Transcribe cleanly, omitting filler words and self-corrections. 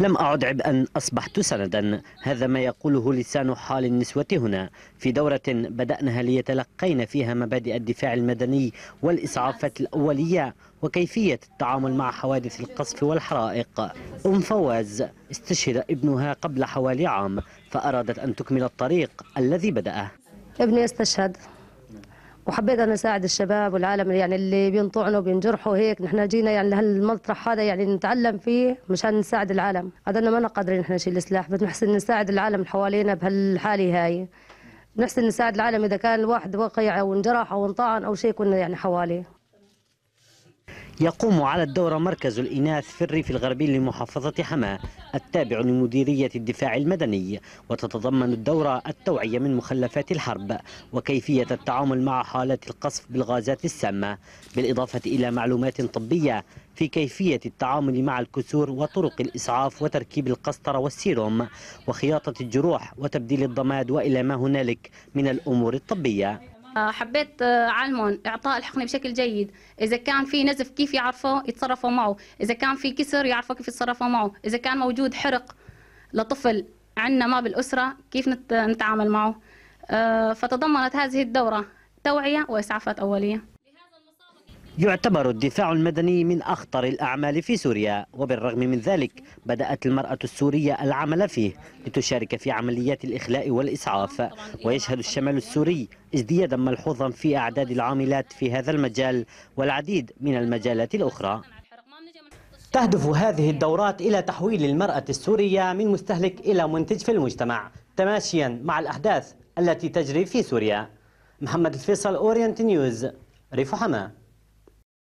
لم أعد عبئا، أصبحت سندا. هذا ما يقوله لسان حال النسوة هنا في دورة بدأناها ليتلقين فيها مبادئ الدفاع المدني والإسعافات الأولية وكيفية التعامل مع حوادث القصف والحرائق. فواز استشهد ابنها قبل حوالي عام، فأرادت أن تكمل الطريق الذي بدأه. ابني استشهد وحبيت أن أساعد الشباب والعالم يعني اللي بينطعنوا وبينجرحوا هيك. نحن جينا يعني لهالمطرح هذا يعني نتعلم فيه مشان نساعد العالم. عدنا ما قادرين نحن نشيل سلاح، بس نحسن نساعد العالم اللي حوالينا بهالحالة هاي. نحسن نساعد العالم إذا كان الواحد وقع أو انجرح أو انطعن أو شيء كنا يعني حواليه. يقوم على الدورة مركز الإناث في الريف الغربي لمحافظة حماة التابع لمديرية الدفاع المدني، وتتضمن الدورة التوعية من مخلفات الحرب وكيفية التعامل مع حالات القصف بالغازات السامة، بالإضافة إلى معلومات طبية في كيفية التعامل مع الكسور وطرق الإسعاف وتركيب القسطرة والسيروم وخياطة الجروح وتبديل الضماد وإلى ما هنالك من الأمور الطبية. حبيت علمهم إعطاء الحقن بشكل جيد، إذا كان في نزف كيف يعرفوا يتصرفوا معه، إذا كان في كسر يعرفوا كيف يتصرفوا معه، إذا كان موجود حرق لطفل عندنا ما بالأسرة كيف نتعامل معه. فتضمنت هذه الدورة توعية وإسعافات أولية. يعتبر الدفاع المدني من أخطر الأعمال في سوريا، وبالرغم من ذلك بدأت المرأة السورية العمل فيه لتشارك في عمليات الإخلاء والإسعاف، ويشهد الشمال السوري ازديادا ملحوظا في أعداد العاملات في هذا المجال والعديد من المجالات الأخرى. تهدف هذه الدورات إلى تحويل المرأة السورية من مستهلك إلى منتج في المجتمع، تماشيا مع الأحداث التي تجري في سوريا. محمد الفيصل، أورينت نيوز، ريف حماة.